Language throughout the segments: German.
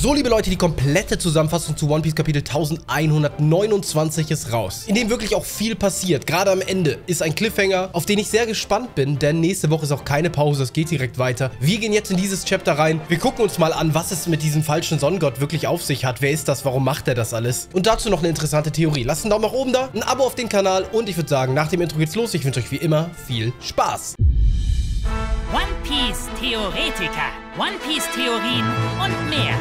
So, liebe Leute, die komplette Zusammenfassung zu One Piece Kapitel 1129 ist raus, in dem wirklich auch viel passiert. Gerade am Ende ist ein Cliffhanger, auf den ich sehr gespannt bin, denn nächste Woche ist auch keine Pause, es geht direkt weiter. Wir gehen jetzt in dieses Chapter rein, wir gucken uns mal an, was es mit diesem falschen Sonnengott wirklich auf sich hat. Wer ist das, warum macht er das alles? Und dazu noch eine interessante Theorie. Lasst einen Daumen nach oben da, ein Abo auf den Kanal und ich würde sagen, nach dem Intro geht's los. Ich wünsche euch wie immer viel Spaß. One Piece Theoretiker, One Piece Theorien und mehr.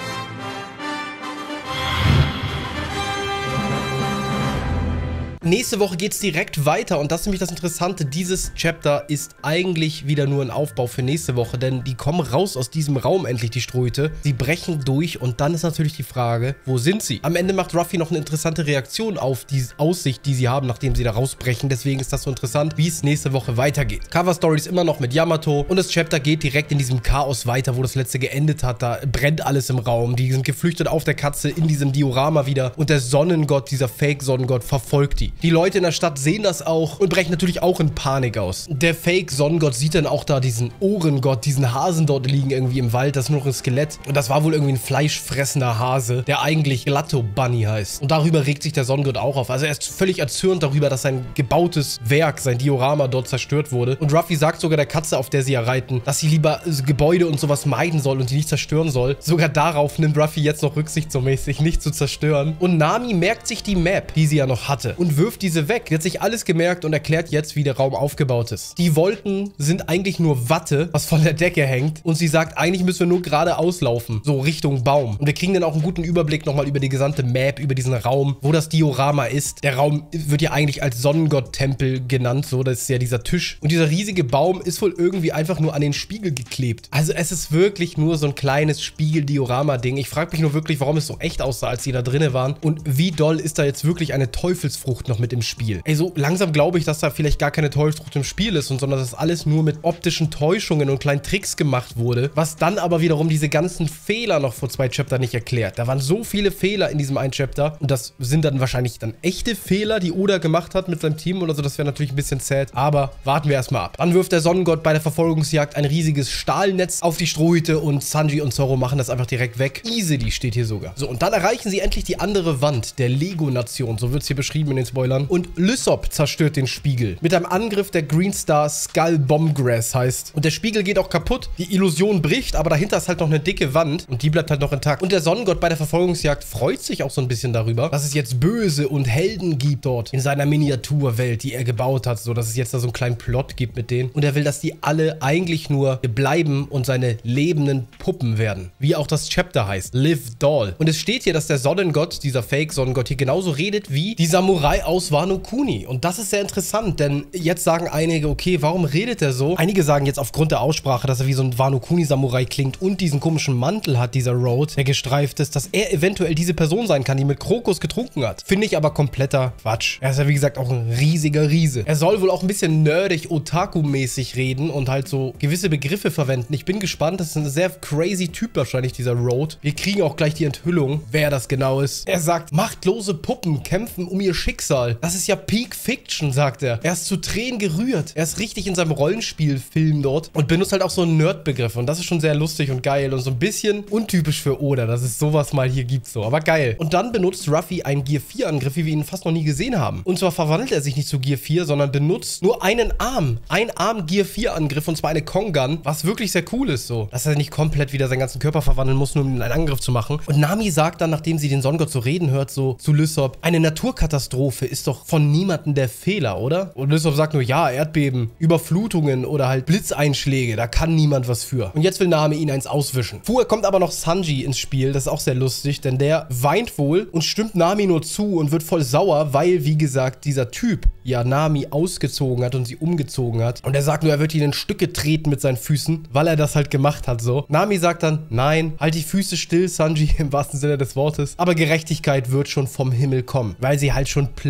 Nächste Woche geht es direkt weiter und das ist nämlich das Interessante. Dieses Chapter ist eigentlich wieder nur ein Aufbau für nächste Woche, denn die kommen raus aus diesem Raum endlich, die Ströte. Sie brechen durch und dann ist natürlich die Frage, wo sind sie? Am Ende macht Ruffy noch eine interessante Reaktion auf die Aussicht, die sie haben, nachdem sie da rausbrechen. Deswegen ist das so interessant, wie es nächste Woche weitergeht. Cover Story ist immer noch mit Yamato und das Chapter geht direkt in diesem Chaos weiter, wo das letzte geendet hat. Da brennt alles im Raum. Die sind geflüchtet auf der Katze in diesem Diorama wieder und der Sonnengott, dieser Fake-Sonnengott, verfolgt die. Die Leute in der Stadt sehen das auch und brechen natürlich auch in Panik aus. Der Fake-Sonnengott sieht dann auch da diesen Ohrengott, diesen Hasen dort liegen irgendwie im Wald. Das ist nur noch ein Skelett. Und das war wohl irgendwie ein fleischfressender Hase, der eigentlich Glatto Bunny heißt. Und darüber regt sich der Sonnengott auch auf. Also er ist völlig erzürnt darüber, dass sein gebautes Werk, sein Diorama dort zerstört wurde. Und Ruffy sagt sogar der Katze, auf der sie ja reiten, dass sie lieber Gebäude und sowas meiden soll und die nicht zerstören soll. Sogar darauf nimmt Ruffy jetzt noch Rücksicht, so mäßig nicht zu zerstören. Und Nami merkt sich die Map, die sie ja noch hatte, und wirft diese weg. Die hat sich alles gemerkt und erklärt jetzt, wie der Raum aufgebaut ist. Die Wolken sind eigentlich nur Watte, was von der Decke hängt. Und sie sagt, eigentlich müssen wir nur geradeaus laufen, so Richtung Baum. Und wir kriegen dann auch einen guten Überblick nochmal über die gesamte Map, über diesen Raum, wo das Diorama ist. Der Raum wird ja eigentlich als Sonnengott-Tempel genannt, so, das ist ja dieser Tisch. Und dieser riesige Baum ist wohl irgendwie einfach nur an den Spiegel geklebt. Also es ist wirklich nur so ein kleines Spiegel-Diorama-Ding. Ich frage mich nur wirklich, warum es so echt aussah, als sie da drinnen waren. Und wie doll ist da jetzt wirklich eine Teufelsfrucht noch mit im Spiel? Ey, so langsam glaube ich, dass da vielleicht gar keine Teufelsfrucht im Spiel ist, sondern dass das alles nur mit optischen Täuschungen und kleinen Tricks gemacht wurde, was dann aber wiederum diese ganzen Fehler noch vor 2 Chaptern nicht erklärt. Da waren so viele Fehler in diesem einen Chapter und das sind dann wahrscheinlich dann echte Fehler, die Oda gemacht hat mit seinem Team oder so. Das wäre natürlich ein bisschen sad, aber warten wir erstmal ab. Dann wirft der Sonnengott bei der Verfolgungsjagd ein riesiges Stahlnetz auf die Strohhüte und Sanji und Zoro machen das einfach direkt weg. Easily steht hier sogar. So, und dann erreichen sie endlich die andere Wand der Lego-Nation, so wird es hier beschrieben in den Spoilern. Und Lysop zerstört den Spiegel mit einem Angriff der Green Star Skull Bombgrass heißt. Und der Spiegel geht auch kaputt. Die Illusion bricht, aber dahinter ist halt noch eine dicke Wand und die bleibt halt noch intakt. Und der Sonnengott bei der Verfolgungsjagd freut sich auch so ein bisschen darüber, dass es jetzt Böse und Helden gibt dort in seiner Miniaturwelt, die er gebaut hat, so dass es jetzt da so einen kleinen Plot gibt mit denen. Und er will, dass die alle eigentlich nur bleiben und seine lebenden Puppen werden. Wie auch das Chapter heißt. Live Doll. Und es steht hier, dass der Sonnengott, dieser Fake-Sonnengott hier genauso redet wie die Samurai aus Wano Kuni. Und das ist sehr interessant, denn jetzt sagen einige, okay, warum redet er so? Einige sagen jetzt aufgrund der Aussprache, dass er wie so ein Wano Kuni Samurai klingt und diesen komischen Mantel hat, dieser Road, der gestreift ist, dass er eventuell diese Person sein kann, die mit Krokus getrunken hat. Finde ich aber kompletter Quatsch. Er ist ja wie gesagt auch ein riesiger Riese. Er soll wohl auch ein bisschen nerdig, Otaku-mäßig reden und halt so gewisse Begriffe verwenden. Ich bin gespannt, das ist ein sehr crazy Typ wahrscheinlich, dieser Road. Wir kriegen auch gleich die Enthüllung, wer das genau ist. Er sagt, machtlose Puppen kämpfen um ihr Schicksal. Das ist ja Peak Fiction, sagt er. Er ist zu Tränen gerührt. Er ist richtig in seinem Rollenspielfilm dort und benutzt halt auch so einen Nerd-Begriff. Und das ist schon sehr lustig und geil und so ein bisschen untypisch für Oda, dass es sowas mal hier gibt, so. Aber geil. Und dann benutzt Ruffy einen Gear 4-Angriff, wie wir ihn fast noch nie gesehen haben. Und zwar verwandelt er sich nicht zu Gear 4, sondern benutzt nur einen Arm. Ein Arm Gear 4-Angriff und zwar eine Kong-Gun, was wirklich sehr cool ist, so. Dass er nicht komplett wieder seinen ganzen Körper verwandeln muss, nur um einen Angriff zu machen. Und Nami sagt dann, nachdem sie den Sonnengott so reden hört, so zu Lysop, eine Naturkatastrophe ist doch von niemandem der Fehler, oder? Und Lysop sagt nur, ja, Erdbeben, Überflutungen oder halt Blitzeinschläge, da kann niemand was für. Und jetzt will Nami ihn eins auswischen. Vorher kommt aber noch Sanji ins Spiel, das ist auch sehr lustig, denn der weint wohl und stimmt Nami nur zu und wird voll sauer, weil, wie gesagt, dieser Typ ja Nami ausgezogen hat und sie umgezogen hat. Und er sagt nur, er wird ihn in Stücke treten mit seinen Füßen, weil er das halt gemacht hat, so. Nami sagt dann, nein, halt die Füße still, Sanji, im wahrsten Sinne des Wortes. Aber Gerechtigkeit wird schon vom Himmel kommen, weil sie halt schon planen.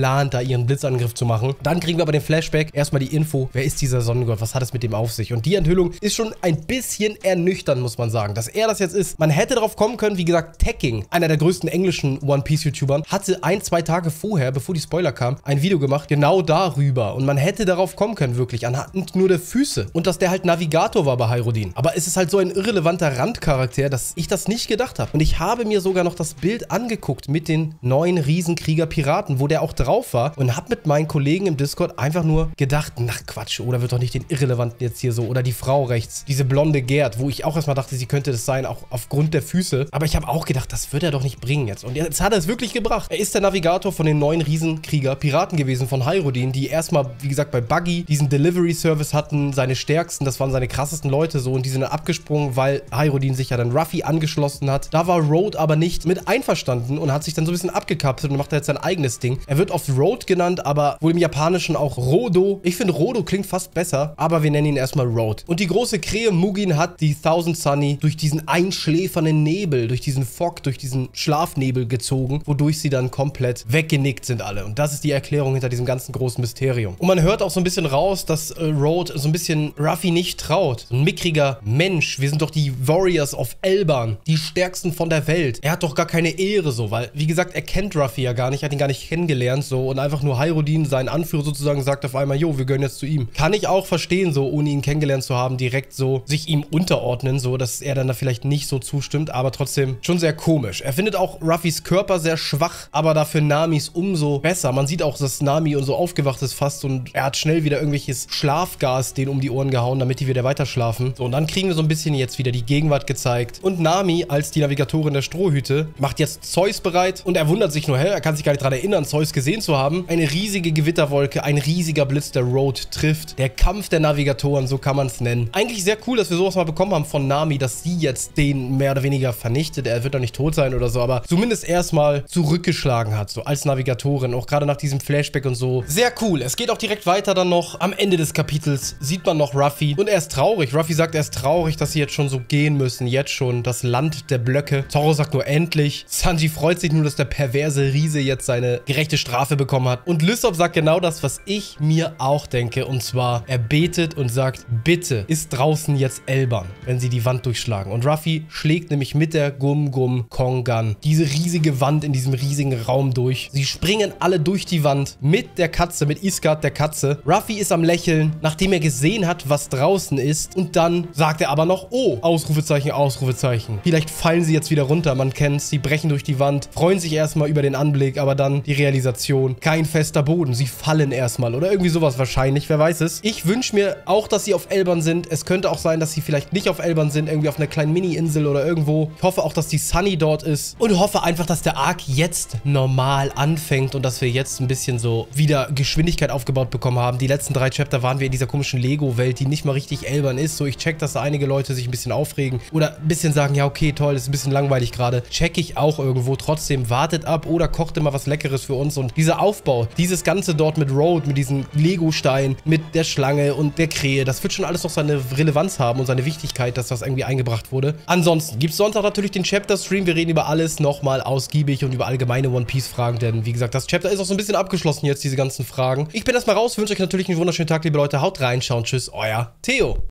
plant, da ihren Blitzangriff zu machen. Dann kriegen wir aber den Flashback. Erstmal die Info, wer ist dieser Sonnengott, was hat es mit dem auf sich? Und die Enthüllung ist schon ein bisschen ernüchternd, muss man sagen, dass er das jetzt ist. Man hätte darauf kommen können, wie gesagt, Tekking, einer der größten englischen One-Piece-YouTubern, hatte 1-2 Tage vorher, bevor die Spoiler kamen, ein Video gemacht, genau darüber. Und man hätte darauf kommen können, wirklich, anhand nur der Füße. Und dass der halt Navigator war bei Hyrodin. Aber es ist halt so ein irrelevanter Randcharakter, dass ich das nicht gedacht habe. Und ich habe mir sogar noch das Bild angeguckt mit den neuen Riesenkrieger-Piraten, wo der auch drauf war und habe mit meinen Kollegen im Discord einfach nur gedacht, na Quatsch, oder wird doch nicht den Irrelevanten jetzt hier so, oder die Frau rechts, diese blonde Gerd, wo ich auch erstmal dachte, sie könnte das sein, auch aufgrund der Füße. Aber ich habe auch gedacht, das wird er doch nicht bringen jetzt. Und jetzt hat er es wirklich gebracht. Er ist der Navigator von den neuen Riesenkrieger-Piraten gewesen von Hyrodin, die erstmal, wie gesagt, bei Buggy diesen Delivery-Service hatten, seine stärksten, das waren seine krassesten Leute so, und die sind dann abgesprungen, weil Hyrodin sich ja dann Ruffy angeschlossen hat. Da war Road aber nicht mit einverstanden und hat sich dann so ein bisschen abgekapselt und macht jetzt sein eigenes Ding. Er wird oft Road genannt, aber wohl im Japanischen auch Rodo. Ich finde, Rodo klingt fast besser, aber wir nennen ihn erstmal Road. Und die große Krähe Mugen hat die Thousand Sunny durch diesen einschläfernden Nebel, durch diesen Fog, durch diesen Schlafnebel gezogen, wodurch sie dann komplett weggenickt sind alle. Und das ist die Erklärung hinter diesem ganzen großen Mysterium. Und man hört auch so ein bisschen raus, dass Road so ein bisschen Ruffy nicht traut. So ein mickriger Mensch. Wir sind doch die Warriors of Elban, die stärksten von der Welt. Er hat doch gar keine Ehre so, weil, wie gesagt, er kennt Ruffy ja gar nicht, hat ihn gar nicht kennengelernt so, und einfach nur Hyrodin, sein Anführer sozusagen, sagt auf einmal, jo, wir gehören jetzt zu ihm. Kann ich auch verstehen, so, ohne ihn kennengelernt zu haben, direkt so sich ihm unterordnen, so, dass er dann da vielleicht nicht so zustimmt, aber trotzdem schon sehr komisch. Er findet auch Ruffys Körper sehr schwach, aber dafür Namis umso besser. Man sieht auch, dass Nami so aufgewacht ist fast und er hat schnell wieder irgendwelches Schlafgas denen um die Ohren gehauen, damit die wieder weiter schlafen. So, und dann kriegen wir so ein bisschen jetzt wieder die Gegenwart gezeigt. Und Nami als die Navigatorin der Strohhüte macht jetzt Zeus bereit und er wundert sich nur, hä, er kann sich gar nicht daran erinnern, Zeus gesehen zu haben. Eine riesige Gewitterwolke, ein riesiger Blitz, der Road trifft. Der Kampf der Navigatoren, so kann man es nennen. Eigentlich sehr cool, dass wir sowas mal bekommen haben von Nami, dass sie jetzt den mehr oder weniger vernichtet. Er wird doch nicht tot sein oder so, aber zumindest erstmal zurückgeschlagen hat, so als Navigatorin, auch gerade nach diesem Flashback und so. Sehr cool. Es geht auch direkt weiter dann noch. Am Ende des Kapitels sieht man noch Ruffy und er ist traurig. Ruffy sagt, er ist traurig, dass sie jetzt schon so gehen müssen. Jetzt schon. Das Land der Blöcke. Zoro sagt nur endlich. Sanji freut sich nur, dass der perverse Riese jetzt seine gerechte Strafe bekommen hat. Und Lysop sagt genau das, was ich mir auch denke. Und zwar, er betet und sagt, bitte ist draußen jetzt Elban, wenn sie die Wand durchschlagen. Und Ruffy schlägt nämlich mit der Gum-Gum-Kong-Gun diese riesige Wand in diesem riesigen Raum durch. Sie springen alle durch die Wand mit der Katze, mit Iskat, der Katze. Ruffy ist am Lächeln, nachdem er gesehen hat, was draußen ist. Und dann sagt er aber noch, oh, Ausrufezeichen, Ausrufezeichen. Vielleicht fallen sie jetzt wieder runter, man kennt's. Sie brechen durch die Wand, freuen sich erstmal über den Anblick, aber dann die Realisation. Kein fester Boden, sie fallen erstmal oder irgendwie sowas wahrscheinlich, wer weiß es. Ich wünsche mir auch, dass sie auf Elban sind. Es könnte auch sein, dass sie vielleicht nicht auf Elban sind, irgendwie auf einer kleinen Mini-Insel oder irgendwo. Ich hoffe auch, dass die Sunny dort ist und hoffe einfach, dass der Arc jetzt normal anfängt und dass wir jetzt ein bisschen so wieder Geschwindigkeit aufgebaut bekommen haben. Die letzten 3 Chapter waren wir in dieser komischen Lego-Welt, die nicht mal richtig Elban ist. So, ich check, dass da einige Leute sich ein bisschen aufregen oder ein bisschen sagen, ja okay, toll, ist ein bisschen langweilig gerade. Check ich auch irgendwo. Trotzdem wartet ab oder kocht immer was Leckeres für uns. Und dieser Aufbau, dieses Ganze dort mit Road, mit diesen Lego-Steinen, mit der Schlange und der Krähe, das wird schon alles noch seine Relevanz haben und seine Wichtigkeit, dass das irgendwie eingebracht wurde. Ansonsten gibt es Sonntag natürlich den Chapter-Stream. Wir reden über alles nochmal ausgiebig und über allgemeine One-Piece-Fragen, denn wie gesagt, das Chapter ist auch so ein bisschen abgeschlossen jetzt, diese ganzen Fragen. Ich bin erstmal raus, wünsche euch natürlich einen wunderschönen Tag, liebe Leute. Haut rein, schauen, tschüss, euer Theo.